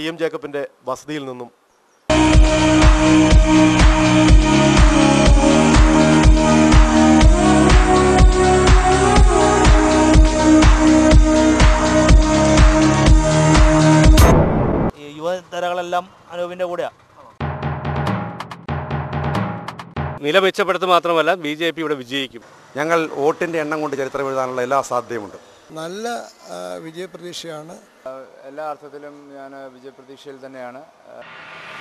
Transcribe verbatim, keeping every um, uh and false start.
M ജേക്കബിൻ്റെ വസതിയിൽ നിന്നും. യുവതരകളെല്ലാം അനൂപിൻ്റെ കൂടെയാണ്. നില മെച്ചപ്പെടുത്തുക മാത്രമല്ല, ബി ജെ പി ഇവിടെ വിജയിക്കും. ഞങ്ങൾ വോട്ടിൻ്റെ എണ്ണം കൊണ്ട് ചരിത്രം എഴുതാനുള്ള എല്ലാ സാധ്യതയുമുണ്ട്. നല്ല വിജയപ്രതീക്ഷയാണ്. എല്ലാ അർത്ഥത്തിലും ഞാൻ വിജയപ്രതീക്ഷയിൽ തന്നെയാണ്.